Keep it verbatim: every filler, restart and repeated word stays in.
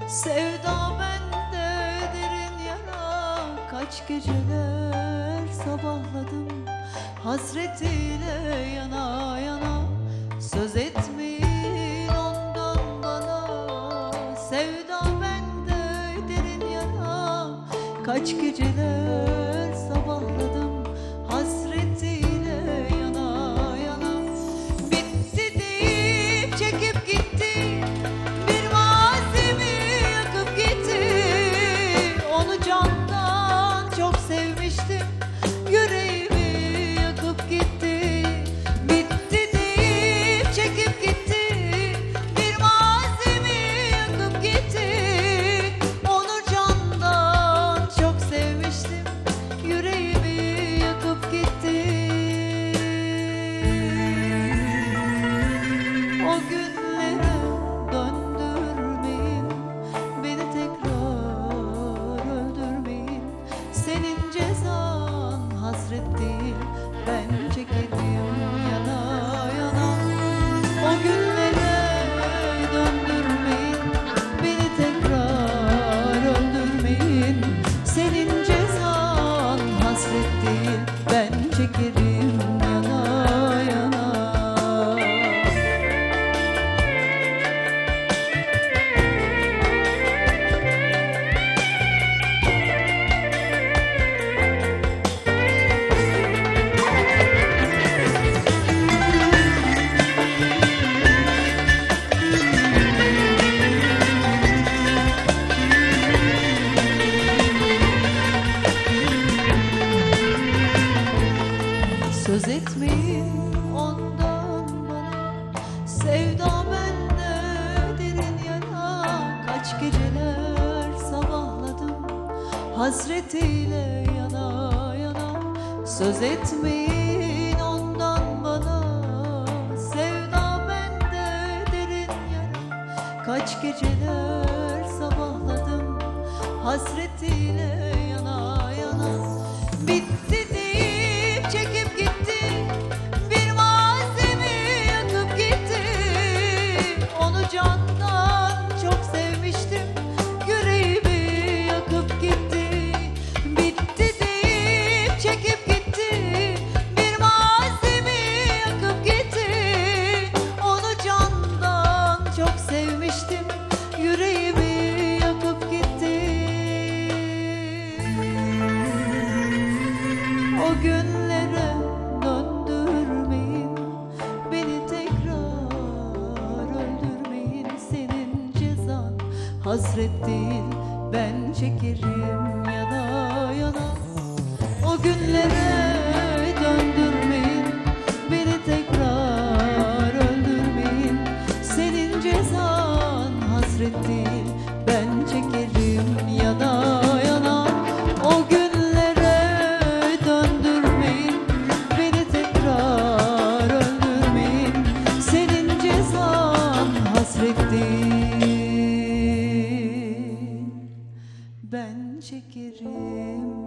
Sevda bende derin yara, kaç geceler sabahladım hasretiyle yana yana. Söz etmeyin ondan bana, sevda bende derin yara, kaç geceler sabahladım hasretiyle yana yana. Bitti deyip çekip gitti, bir mazimi yakıp gitti. Onu candan çok sevmiştim, yüreğimi yakıp gitti. Bitti deyip çekip gitti, bir mazimi yakıp gitti. Onu candan çok sevmiştim, yüreğimi yakıp gitti. O günlere döndürmeyin, beni tekrar öldürmeyin. Senin cezan hasret değil, ben çekerim yana yana. O günlere döndürmeyin, beni tekrar öldürmeyin. Senin cezan hasret değil, ben çekerim yana yana. Söz etmeyin ondan bana, sevda bende derin yara, kaç geceler sabahladım hasretiyle yana yana. Söz etmeyin ondan bana, sevda bende derin yara, kaç geceler sabahladım hasretiyle yana yana. Bitti deyip çekip gitti, bir mazimi yakıp gitti. Onu candan çok sevmiştim, yüreğimi yakıp gitti. Bitti deyip çekip gitti, bir mazimi yakıp gitti. Onu candan çok sevmiştim, yüreğimi yakıp gitti. O günlere döndürmeyin, beni tekrar öldürmeyin. Senin cezan hasret değil, ben çekerim yana yana. O günlere döndürmeyin, beni tekrar öldürmeyin. Senin cezan hasret değil, ben çekerim yana yana. O günlere döndürmeyin, beni tekrar öldürmeyin. Senin cezan hasret değil, ben çekerim